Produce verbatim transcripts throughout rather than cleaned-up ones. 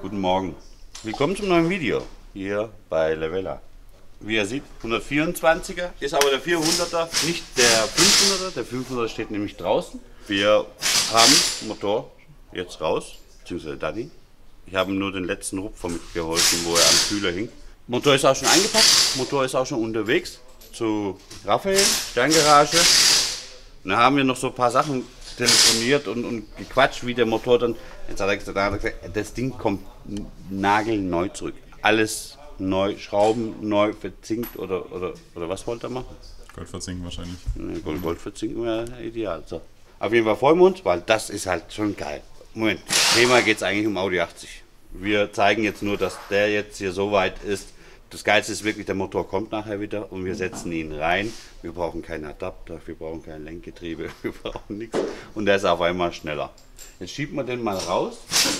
Guten Morgen. Willkommen zum neuen Video hier bei Levela. Wie ihr seht, hundertvierundzwanziger ist aber der vierhunderter, nicht der fünfhunderter. Der fünfhunderter steht nämlich draußen. Wir haben den Motor jetzt raus, beziehungsweise Daddy. Ich habe ihm nur den letzten Rupfer mitgeholfen, wo er am Kühler hing. Motor ist auch schon eingepackt, Motor ist auch schon unterwegs zu Raphael, Sterngarage. Und dann haben wir noch so ein paar Sachen telefoniert und, und gequatscht, wie der Motor dann. Jetzt hat er gesagt, hat er gesagt, das Ding kommt nagelneu zurück. Alles neu, Schrauben neu verzinkt oder, oder, oder was wollte er machen? Gold verzinken wahrscheinlich. Gold, Gold verzinken wäre ideal. So. Auf jeden Fall freuen wir uns, weil das ist halt schon geil. Moment, Thema geht es eigentlich um Audi achtzig. Wir zeigen jetzt nur, dass der jetzt hier so weit ist. Das Geilste ist wirklich, der Motor kommt nachher wieder und wir setzen ihn rein. Wir brauchen keinen Adapter, wir brauchen kein Lenkgetriebe, wir brauchen nichts. Und der ist auf einmal schneller. Jetzt schieben wir den mal raus,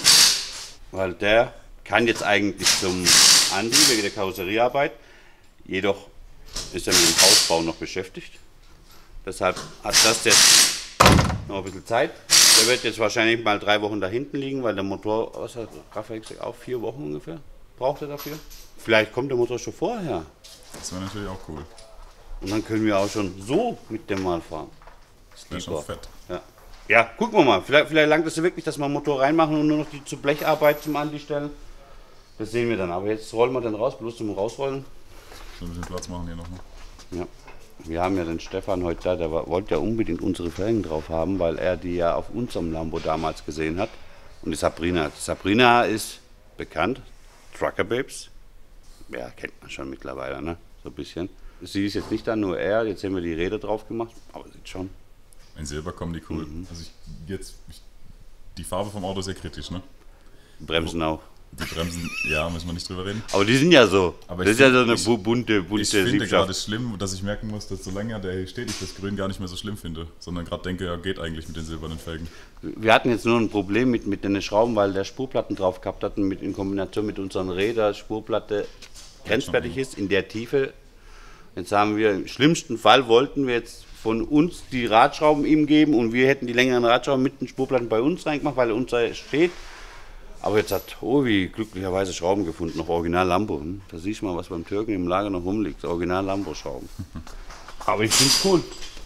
weil der kann jetzt eigentlich zum Andi wegen der Karosseriearbeit. Jedoch ist er mit dem Hausbau noch beschäftigt. Deshalb hat das jetzt noch ein bisschen Zeit. Der wird jetzt wahrscheinlich mal drei Wochen da hinten liegen, weil der Motor, was hat Raphael gesagt, auch vier Wochen ungefähr braucht er dafür. Vielleicht kommt der Motor schon vorher. Das wäre natürlich auch cool. Und dann können wir auch schon so mit dem mal fahren. Das wäre schon fett. Ja. Ja, gucken wir mal. Vielleicht, vielleicht langt es ja wirklich, dass wir einen Motor reinmachen und nur noch die zur Blecharbeit zum Andi stellen. Das sehen wir dann. Aber jetzt rollen wir den raus, bloß zum Rausrollen. So ein bisschen Platz machen hier noch. Ne? Ja. Wir haben ja den Stefan heute da, der wollte ja unbedingt unsere Felgen drauf haben, weil er die ja auf unserem Lambo damals gesehen hat. Und die Sabrina. Die Sabrina ist bekannt. Trucker Babes. Ja, kennt man schon mittlerweile, ne? So ein bisschen. Sie ist jetzt nicht da, nur er. Jetzt haben wir die Räder drauf gemacht, aber sieht schon. In Silber kommen die cool. Mhm. Also ich, jetzt, ich, die Farbe vom Auto ist sehr kritisch, ne? Bremsen auch. Die Bremsen, ja, müssen wir nicht drüber reden. Aber die sind ja so. Aber das ist ja so eine ich, bunte, bunte Ich finde gerade schlimm, dass ich merken muss, dass solange der hier steht, ich das Grün gar nicht mehr so schlimm finde. Sondern gerade denke, ja, geht eigentlich mit den silbernen Felgen. Wir hatten jetzt nur ein Problem mit, mit den Schrauben, weil der Spurplatten drauf gehabt hatten, mit, in Kombination mit unseren Rädern, Spurplatte grenzwertig ist, in der Tiefe. Jetzt haben wir, im schlimmsten Fall wollten wir jetzt von uns die Radschrauben ihm geben und wir hätten die längeren Radschrauben mit den Spurplatten bei uns reingemacht, weil unser steht. Aber jetzt hat Ovi glücklicherweise Schrauben gefunden, noch Original Lambo. Hm? Da siehst du mal, was beim Türken im Lager noch rumliegt. Original Lambo-Schrauben. Aber ich finde es cool.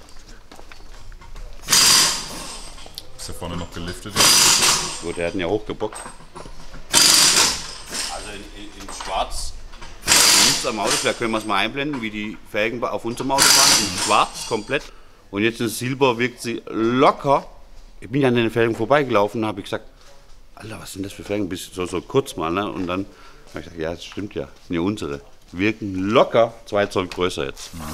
Ist ja vorne noch geliftet? Gut, der hat ihn ja hochgebockt. Also in, in, in Schwarz. In unserem Auto, vielleicht können wir es mal einblenden, wie die Felgen auf unserem Auto waren. In Schwarz komplett. Und jetzt in Silber wirkt sie locker. Ich bin ja an den Felgen vorbeigelaufen und habe gesagt, Alter, was sind das für Felgen? Bis so, so kurz mal, ne? Und dann habe ich gesagt, ja, das stimmt ja, das sind ja unsere. Wirken locker zwei Zoll größer jetzt. Mhm.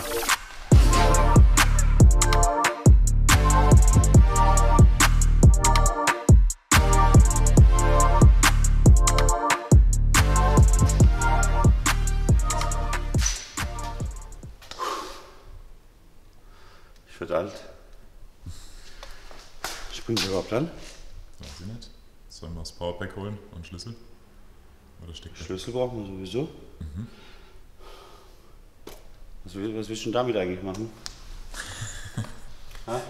Ich werde alt. Springt ihr überhaupt an? Weiß ich nicht. Sollen wir das Powerpack holen und Schlüssel? Oder Steckpack? Schlüssel brauchen wir sowieso. Mhm. Was, will, was willst du denn damit eigentlich machen? Ha?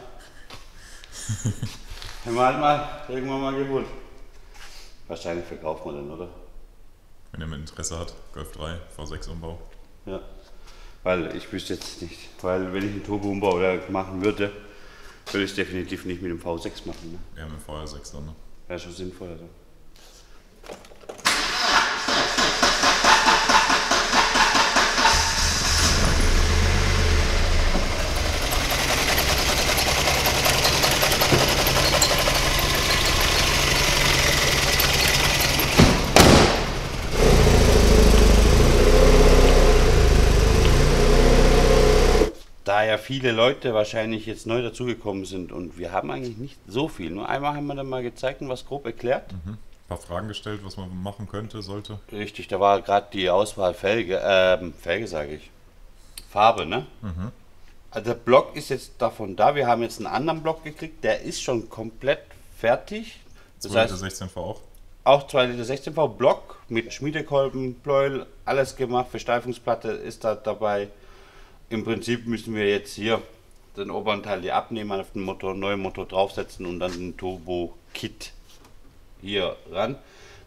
Haben wir halt mal irgendwann mal geholt. Wahrscheinlich verkauft man den, oder? Wenn jemand Interesse hat, Golf drei, V sechs Umbau. Ja, weil ich wüsste jetzt nicht, weil wenn ich einen Turbo-Umbau machen würde, würde ich es definitiv nicht mit dem V sechs machen. Ne? Ja, mit dem V R sechs dann, ne? Wäre schon sinnvoller. So. Da ja viele Leute wahrscheinlich jetzt neu dazugekommen sind und wir haben eigentlich nicht so viel. Nur einmal haben wir dann mal gezeigt und was grob erklärt. Mhm. Ein paar Fragen gestellt, was man machen könnte, sollte. Richtig, da war gerade die Auswahl Felge, ähm, Felge sage ich, Farbe, ne? Mhm. Also der Block ist jetzt davon da, wir haben jetzt einen anderen Block gekriegt, der ist schon komplett fertig. Das zwei Liter sechzehn V auch? Auch zwei Liter sechzehn V Block mit Schmiedekolben, Pleuel, alles gemacht, Versteifungsplatte ist da dabei. Im Prinzip müssen wir jetzt hier den oberen Teil hier abnehmen, auf den Motor, neuen Motor draufsetzen und dann den Turbo-Kit hier ran.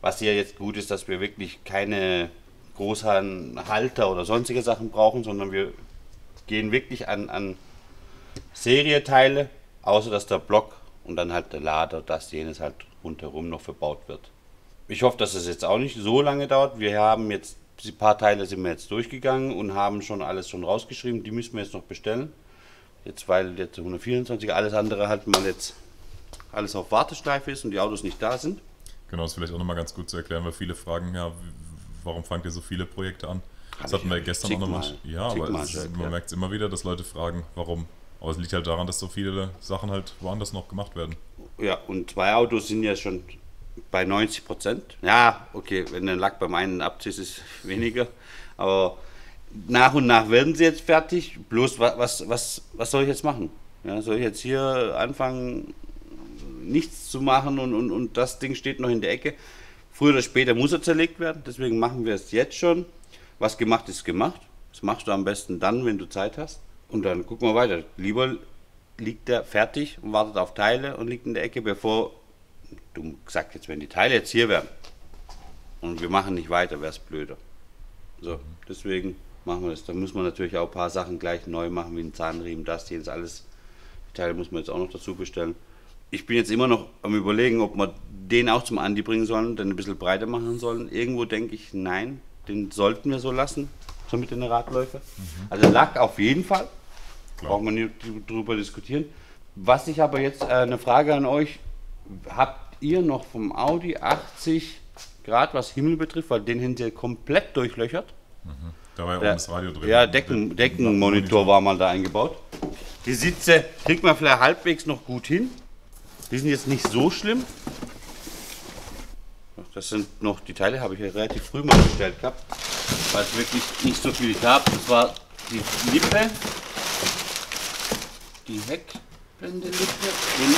Was hier jetzt gut ist, dass wir wirklich keine großen Halter oder sonstige Sachen brauchen, sondern wir gehen wirklich an, an Serieteile, außer dass der Block und dann halt der Lader, das jenes halt rundherum noch verbaut wird. Ich hoffe, dass es jetzt auch nicht so lange dauert. Wir haben jetzt, ein paar Teile sind wir jetzt durchgegangen und haben schon alles schon rausgeschrieben. Die müssen wir jetzt noch bestellen. Jetzt, weil jetzt hundertvierundzwanzig, alles andere halt mal jetzt alles auf Warteschleife ist und die Autos nicht da sind. Genau, das ist vielleicht auch nochmal ganz gut zu erklären, weil viele fragen, ja, warum fangt ihr so viele Projekte an? Das hatten wir gestern auch nochmal. Ja, aber es, man merkt es immer wieder, dass Leute fragen, warum. Aber es liegt halt daran, dass so viele Sachen halt woanders noch gemacht werden. Ja, und zwei Autos sind ja schon bei neunzig Prozent. Ja, okay, wenn der Lack beim einen abziehst, ist es weniger. Aber nach und nach werden sie jetzt fertig. Bloß, was, was, was soll ich jetzt machen? Ja, soll ich jetzt hier anfangen, nichts zu machen und, und, und das Ding steht noch in der Ecke? Früher oder später muss er zerlegt werden, deswegen machen wir es jetzt schon. Was gemacht ist, gemacht. Das machst du am besten dann, wenn du Zeit hast. Und dann gucken wir weiter. Lieber liegt der fertig und wartet auf Teile und liegt in der Ecke, bevor, du sagst jetzt, wenn die Teile jetzt hier wären und wir machen nicht weiter, wäre es blöder. So, deswegen machen wir das. Da muss man natürlich auch ein paar Sachen gleich neu machen, wie ein Zahnriemen, das, jenes, alles. Die Teile muss man jetzt auch noch dazu bestellen. Ich bin jetzt immer noch am Überlegen, ob wir den auch zum Andi bringen sollen, den ein bisschen breiter machen sollen. Irgendwo denke ich, nein, den sollten wir so lassen, so mit den Radläufen. Mhm. Also Lack auf jeden Fall, klar. Braucht man nicht drüber diskutieren. Was ich aber jetzt, äh, eine Frage an euch, habt ihr noch vom Audi achtzig Grad, was Himmel betrifft, weil den haben sie komplett durchlöchert. Mhm. Da war ja auch das Radio drin. Ja, Decken, Deckenmonitor war mal da eingebaut. Die Sitze kriegt man vielleicht halbwegs noch gut hin. Die sind jetzt nicht so schlimm. Das sind noch, die Teile habe ich ja relativ früh mal bestellt gehabt, weil es wirklich nicht so viel gab. Das war die Lippe, die Heckblende-Lippe und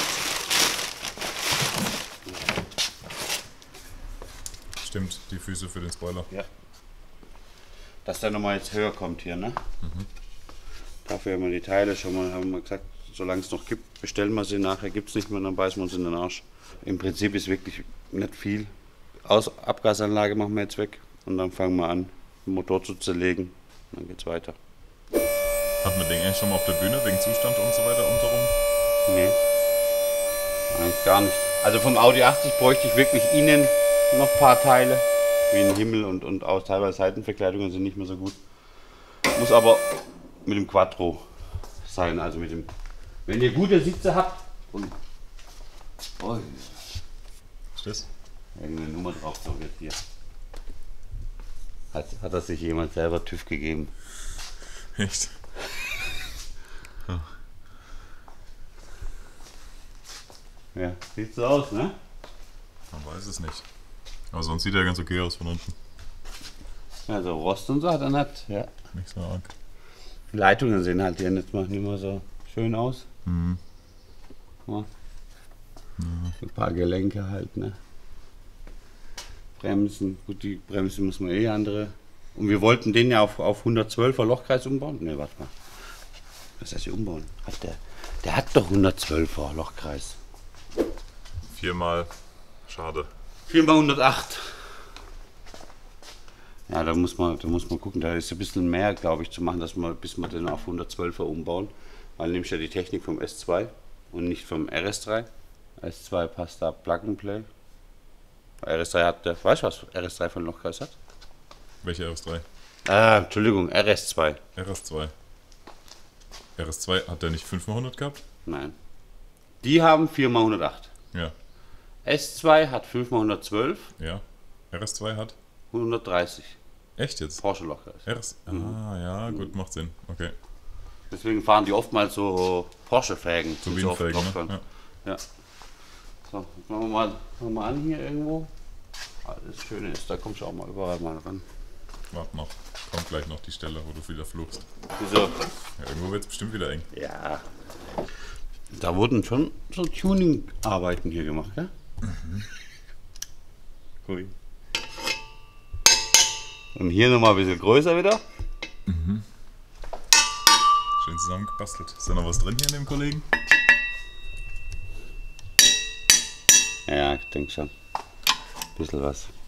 stimmt, die Füße für den Spoiler. Ja. Dass der nochmal jetzt höher kommt hier, ne? Mhm. Dafür haben wir die Teile schon mal, haben wir gesagt, solange es noch gibt, bestellen wir sie, nachher gibt es nicht mehr, dann beißen wir uns in den Arsch. Im Prinzip ist wirklich nicht viel. Aus Abgasanlage machen wir jetzt weg und dann fangen wir an, den Motor zu zerlegen. Dann geht's weiter. Hat man den eigentlich schon mal auf der Bühne wegen Zustand und so weiter unterrum? Nee, eigentlich gar nicht. Also vom Audi achtzig bräuchte ich wirklich innen noch ein paar Teile, wie ein Himmel und, und auch teilweise Seitenverkleidungen sind nicht mehr so gut. Muss aber mit dem Quattro sein, also mit dem. Wenn ihr gute Sitze habt und oh, ist das? Irgendeine Nummer drauf, so wird hier. Hat, hat das sich jemand selber TÜV gegeben? Echt? Ja. Ja, sieht so aus, ne? Man weiß es nicht. Aber sonst sieht er ganz okay aus von unten. Also Rost und so hat er nicht, ja. Nicht so arg. Die Leitungen sehen halt hier nicht mal, nicht mal so schön aus. Mhm. Ja. Ja. Ein paar Gelenke halt, ne? Bremsen, gut, die Bremsen muss man eh andere. Und wir wollten den ja auf, auf hundertzwölfer Lochkreis umbauen. Ne, warte mal. Was heißt hier umbauen? Hat der, der hat doch hundertzwölfer Lochkreis. Viermal, schade. Viermal hundertacht. Ja, da muss man, da muss man gucken, da ist ein bisschen mehr, glaube ich, zu machen, dass wir, bis wir den auf hundertzwölfer umbauen. Weil nämlich ja die Technik vom S zwei und nicht vom R S drei. S zwei passt da Plug and Play. R S drei hat, der, weißt du was R S drei von Lochkreis hat? Welche R S drei? Ah, Entschuldigung, R S zwei. R S zwei. R S zwei, hat der nicht fünf mal hundert gehabt? Nein. Die haben vier mal hundertacht. Ja. S zwei hat fünf mal hundertzwölf. Ja. R S zwei hat? hundertdreißig. Echt jetzt? Porsche Lochkreis. R S, ah, mhm. Ja, gut, macht Sinn. Okay. Deswegen fahren die oftmals so Porsche-Felgen. So Wien-Felgen, ne? Ja. Ja. So, machen wir mal, machen wir mal an hier irgendwo. Das Schöne ist, da kommst du auch mal überall mal ran. Warte noch, kommt gleich noch die Stelle, wo du wieder fluchst. Wieso? Ja, irgendwo wird es bestimmt wieder eng. Ja. Da wurden schon so Tuning-Arbeiten hier gemacht, ja? Mhm. Cool. Und hier nochmal ein bisschen größer wieder. Mhm. Schön zusammengebastelt. Ist da noch was drin hier in dem Kollegen? Ja, ich denke schon. Ein bisschen was.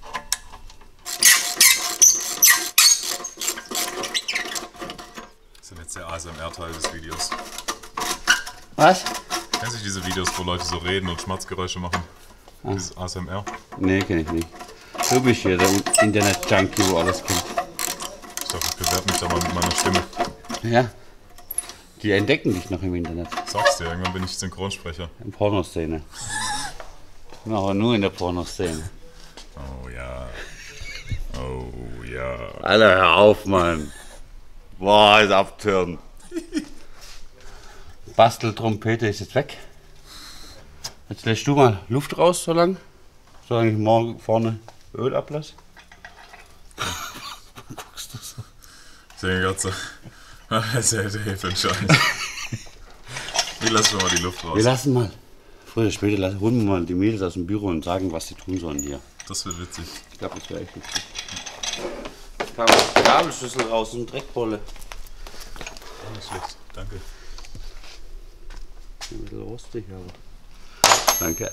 Jetzt der A S M R-Teil des Videos. Was? Kennst du diese Videos, wo Leute so reden und Schmatzgeräusche machen? Ah. Dieses A S M R? Nee, kenn ich nicht. Du bist hier der Internet-Junkie, wo alles kennt. Ich dachte, ich bewerbe mich da mal mit meiner Stimme. Ja. Die entdecken dich noch im Internet. Sag's dir, irgendwann bin ich Synchronsprecher. In Pornoszene. Aber nur in der Pornoszene. Oh ja. Oh ja. Alter, hör auf, Mann. Boah, ist abtören. Basteltrompete ist jetzt weg. Jetzt lässt du mal Luft raus so lang. Solange ich morgen vorne Öl ablasse. Guckst du so? Ich denke gerade so. Was ist der für ein Scheiß? Wir lassen mal die Luft raus. Wir lassen mal. Früher oder später lassen, holen wir mal die Mädels aus dem Büro und sagen, was sie tun sollen hier. Das wird witzig. Ich glaube, das wäre echt witzig. Jetzt kam die Gabelschüssel raus und Dreckbolle. Nicht schlecht, danke. Ein bisschen rostig, aber. Danke.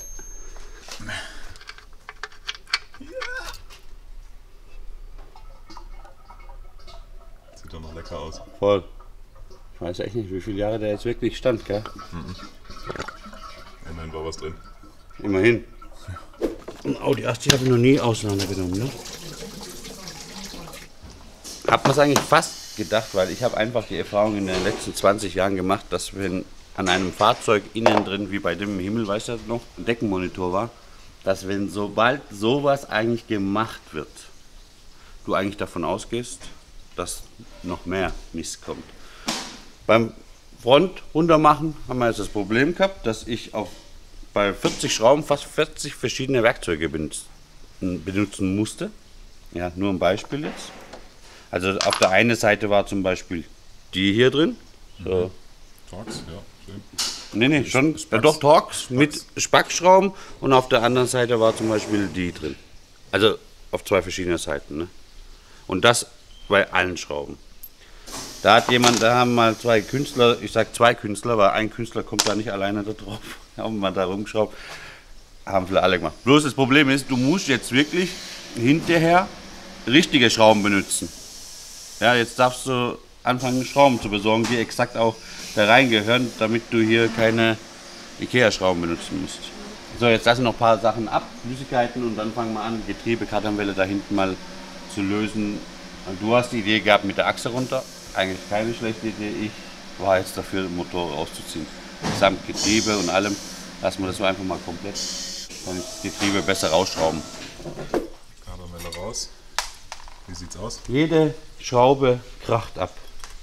Sieht doch noch lecker aus. Voll. Ich weiß echt nicht, wie viele Jahre der jetzt wirklich stand, gell? Mhm. Immerhin war was drin. Immerhin. Ein Audi achtzig habe ich noch nie auseinandergenommen, ne? Hab mir's eigentlich fast gedacht, weil ich habe einfach die Erfahrung in den letzten zwanzig Jahren gemacht, dass wenn an einem Fahrzeug innen drin, wie bei dem im Himmel, weißt du noch, ein Deckenmonitor war, dass wenn sobald sowas eigentlich gemacht wird, du eigentlich davon ausgehst, dass noch mehr Mist kommt. Beim Front runtermachen haben wir jetzt das Problem gehabt, dass ich auf, bei vierzig Schrauben fast vierzig verschiedene Werkzeuge benutzen, benutzen musste. Ja, nur ein Beispiel jetzt. Also auf der einen Seite war zum Beispiel die hier drin. So. Torx, ja, schön. Nee, nee, schon, ja, doch Torx mit Spackschrauben und auf der anderen Seite war zum Beispiel die drin. Also auf zwei verschiedene Seiten. Ne? Und das bei allen Schrauben. Da hat jemand, da haben mal zwei Künstler, ich sag zwei Künstler, weil ein Künstler kommt da nicht alleine da drauf, haben mal da rumgeschraubt, haben viele alle gemacht. Bloß das Problem ist, du musst jetzt wirklich hinterher richtige Schrauben benutzen. Ja, jetzt darfst du anfangen, Schrauben zu besorgen, die exakt auch da reingehören, damit du hier keine Ikea-Schrauben benutzen musst. So, jetzt lassen wir noch ein paar Sachen ab, Flüssigkeiten, und dann fangen wir an, Getriebe, Kardanwelle da hinten mal zu lösen. Du hast die Idee gehabt mit der Achse runter. Eigentlich keine schlechte Idee. Ich war jetzt dafür, den Motor rauszuziehen. Samt Getriebe und allem. Lassen wir das einfach mal komplett. Dann das Getriebe besser rausschrauben. Kardanwelle raus. Wie sieht's aus? Jede Schraube kracht ab.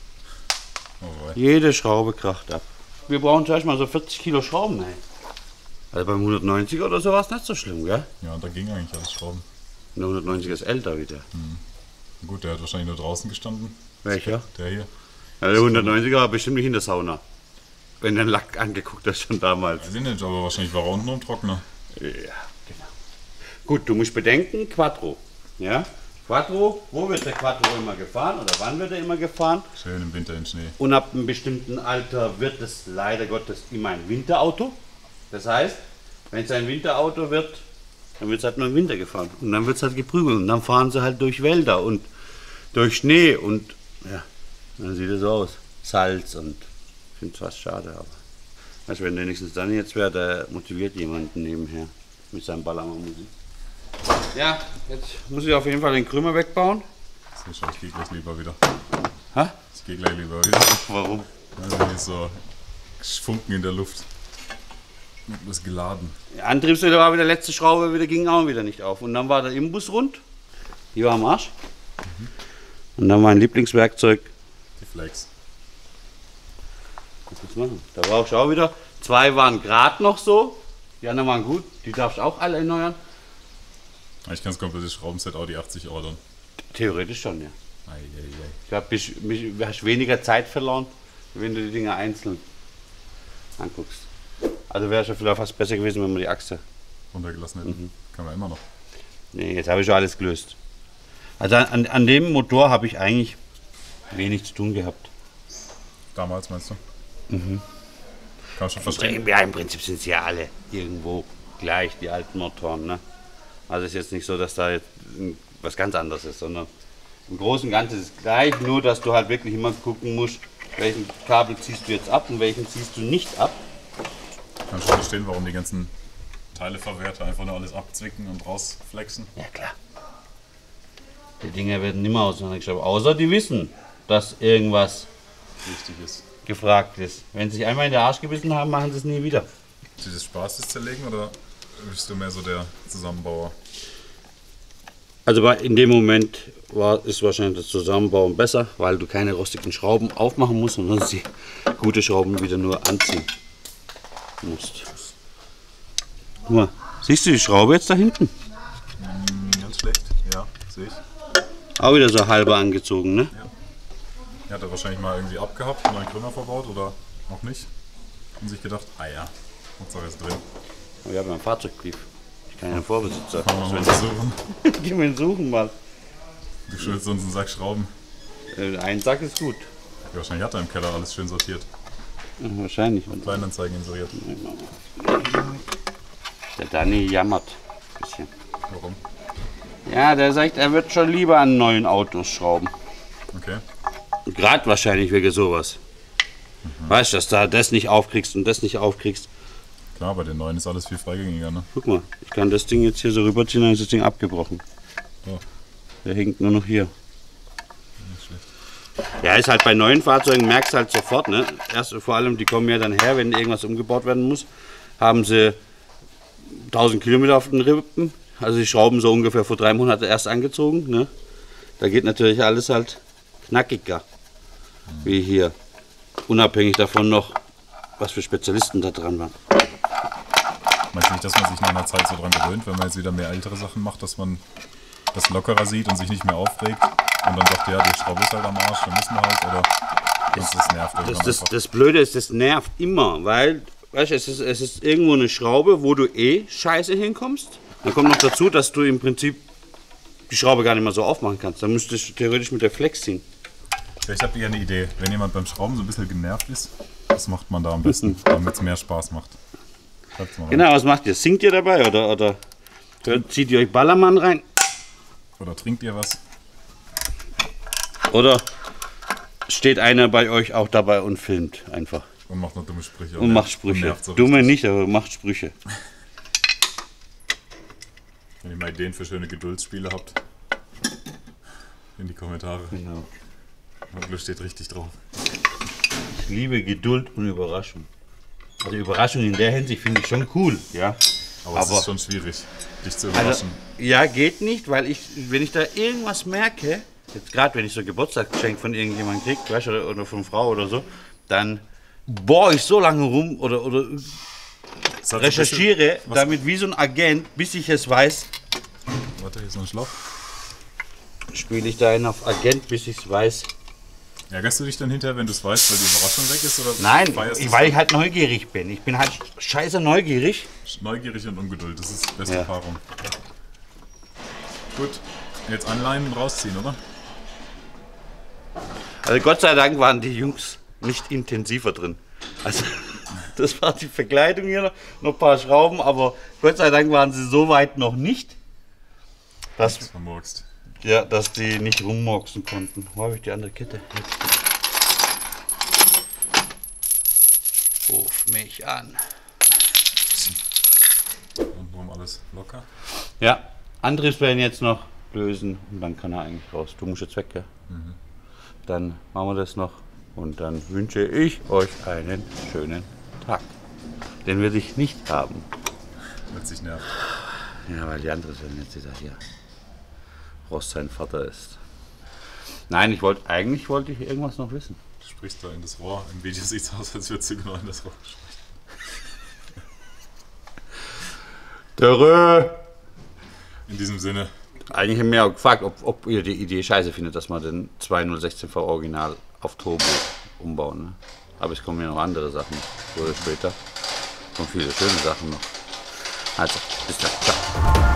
Oh, Jede Schraube kracht ab. Wir brauchen zuerst mal so vierzig Kilo Schrauben. Ey. Also beim hundertneunziger oder so war es nicht so schlimm, gell? Ja, da ging eigentlich alles Schrauben. Der hundertneunziger ist älter wieder. Hm. Gut, der hat wahrscheinlich nur draußen gestanden. Welcher? Der hier. Ja, der hundertneunziger war bestimmt nicht in der Sauna. Wenn der Lack angeguckt hast, schon damals. Weiß ich nicht, aber wahrscheinlich war er unten im Trockner. Ja, genau. Gut, du musst bedenken, Quattro. Ja? Quattro, wo wird der Quattro immer gefahren oder wann wird er immer gefahren? Schön im Winter in Schnee. Und ab einem bestimmten Alter wird es leider Gottes immer ein Winterauto. Das heißt, wenn es ein Winterauto wird, dann wird es halt nur im Winter gefahren. Und dann wird es halt geprügelt. Und dann fahren sie halt durch Wälder und durch Schnee. Und ja, dann sieht es so aus. Salz, und ich finde es fast schade. Aber weißt du, wenn wenigstens dann jetzt wäre, der motiviert jemanden nebenher mit seinem Ballermann-Musik. Ja, jetzt muss ich auf jeden Fall den Krümmer wegbauen. Ich gehe gleich lieber wieder. Hä? Ich gehe gleich lieber wieder. Warum? Also hier ist so Funken in der Luft. Du bist geladen. Der Antriebswelle war wieder, letzte Schraube wieder, ging auch wieder nicht auf. Und dann war der Imbus rund. Die war am Arsch. Mhm. Und dann mein Lieblingswerkzeug. Die Flex. Was willst du machen? Da brauchst du auch wieder. Zwei waren gerade noch so. Die anderen waren gut. Die darfst du auch alle erneuern. Ich kann das komplette Schraubenset Audi achtzig ordern. Theoretisch schon, ja. Ei, ei, ei. Ich glaube, du hast weniger Zeit verloren, wenn du die Dinger einzeln anguckst. Also wäre es ja vielleicht fast besser gewesen, wenn wir die Achse runtergelassen hätten. Mhm. Kann man immer noch. Nee, jetzt habe ich schon alles gelöst. Also an, an dem Motor habe ich eigentlich wenig zu tun gehabt. Damals meinst du? Mhm. Kann man schon verstehen. Ja, im Prinzip sind sie ja alle irgendwo gleich, die alten Motoren. Ne? Also ist jetzt nicht so, dass da jetzt was ganz anderes ist, sondern im Großen und Ganzen ist es gleich, nur dass du halt wirklich immer gucken musst, welchen Kabel ziehst du jetzt ab und welchen ziehst du nicht ab. Ich kann schon verstehen, warum die ganzen Teileverwerter einfach nur alles abzwicken und rausflexen. Ja klar. Die Dinger werden nimmer auseinandergeschraubt, außer die wissen, dass irgendwas wichtig ist. Gefragt ist. Wenn sie sich einmal in den Arsch gebissen haben, machen sie es nie wieder. Ist das Spaß, das Zerlegen, oder bist du mehr so der Zusammenbauer? Also in dem Moment war, ist wahrscheinlich das Zusammenbauen besser, weil du keine rostigen Schrauben aufmachen musst, sondern die gute Schrauben wieder nur anziehen musst. Guck mal, siehst du die Schraube jetzt da hinten? Hm, ganz schlecht, ja, sehe ich. Auch wieder so halber angezogen, ne? Ja. Er hat er wahrscheinlich mal irgendwie abgehabt, einen neuen Krümmer verbaut oder noch nicht. Und sich gedacht, ah ja, Hauptsache ist drin. Wir haben ja einen Fahrzeugbrief. Ich kann ja einen Vorbesitzer. Kann man mal suchen. Geh mal suchen mal. Du schuldest uns einen Sack Schrauben. Äh, ein Sack ist gut. Ja, wahrscheinlich hat er im Keller alles schön sortiert. Ja, wahrscheinlich. Kleinanzeigen inseriert. Der Danny jammert ein bisschen. Warum? Ja, der sagt, er wird schon lieber an neuen Autos schrauben. Okay. Gerade wahrscheinlich wegen sowas. Mhm. Weißt du, dass du das nicht aufkriegst und das nicht aufkriegst. Klar, bei den neuen ist alles viel freigängiger, ne? Guck mal, ich kann das Ding jetzt hier so rüberziehen, dann ist das Ding abgebrochen. Ja. Der hängt nur noch hier. Nicht schlecht. Ja, ist halt bei neuen Fahrzeugen, merkst du halt sofort, ne? Erst vor allem, die kommen ja dann her, wenn irgendwas umgebaut werden muss, haben sie tausend Kilometer auf den Rippen. Also die Schrauben so ungefähr vor drei Monaten erst angezogen, ne? Da geht natürlich alles halt knackiger, mhm. wie hier. Unabhängig davon noch, was für Spezialisten da dran waren. Meinst du nicht, dass man sich nach einer Zeit so dran gewöhnt, wenn man jetzt wieder mehr ältere Sachen macht, dass man das lockerer sieht und sich nicht mehr aufregt und dann sagt, ja, die Schraube ist halt am Arsch, dann müssen wir halt, oder das, das nervt das, das, das Blöde ist, das nervt immer, weil, weißt du, es ist, es ist irgendwo eine Schraube, wo du eh scheiße hinkommst. Dann kommt noch dazu, dass du im Prinzip die Schraube gar nicht mehr so aufmachen kannst. Dann müsstest du theoretisch mit der Flex ziehen. Vielleicht habt ihr eine Idee, wenn jemand beim Schrauben so ein bisschen genervt ist, was macht man da am besten, damit es mehr Spaß macht? Mal genau, was macht ihr? Singt ihr dabei oder, oder hört, zieht ihr euch Ballermann rein? Oder trinkt ihr was? Oder steht einer bei euch auch dabei und filmt einfach? Und macht noch dumme Sprüche. Und, und macht Sprüche. Und so Dumme nicht, aber macht Sprüche. Wenn ihr mal Ideen für schöne Geduldsspiele habt, in die Kommentare. Genau. Maglo steht richtig drauf. Ich liebe Geduld und Überraschung. Also Überraschung in der Hinsicht finde ich schon cool, ja. Aber, Aber es ist schon schwierig, dich zu überraschen. Also, ja, geht nicht, weil ich, wenn ich da irgendwas merke, jetzt gerade wenn ich so ein Geburtstagsgeschenk von irgendjemandem kriege, weißt, oder, oder von Frau oder so, dann bohre ich so lange rum oder, oder recherchiere damit wie so ein Agent, bis ich es weiß. Warte, hier ist noch ein Schlauch. Spiele ich da einen auf Agent, bis ich es weiß. Ärgerst du dich dann hinterher, wenn du es weißt, weil die Überraschung weg ist? Oder Nein, ich, weil ich halt neugierig bin. Ich bin halt scheiße neugierig. Neugierig und Ungeduld, das ist die beste ja. Paarung. Gut, jetzt anleihen und rausziehen, oder? Also Gott sei Dank waren die Jungs nicht intensiver drin. Also das war die Verkleidung hier, noch, noch ein paar Schrauben, aber Gott sei Dank waren sie so weit noch nicht, dass, das vermurkst. Ja, dass die nicht rummurksen konnten. Wo habe ich die andere Kette? Ruf mich an. Und warum alles locker? Ja, Antriebswellen jetzt noch lösen und dann kann er eigentlich raus. Du musst jetzt weg, gell? Mhm. Dann machen wir das noch und dann wünsche ich euch einen schönen Tag. Den will ich nicht haben. Wird sich nerven. Ja, weil die Antriebswellen jetzt wieder hier Rost sein Vater ist. Nein, ich wollte eigentlich wollte ich irgendwas noch wissen. Du sprichst da in das Rohr. Im Video sieht es aus, als würdest du genau in das Rohr sprechen. Törö! In diesem Sinne. Eigentlich haben wir auch gefragt, ob, ob ihr die Idee scheiße findet, dass wir den zwei null sechzehn V Original auf Turbo umbauen. Ne? Aber es kommen ja noch andere Sachen, früher oder später. Kommen viele schöne Sachen noch. Also, bis dann. Ciao.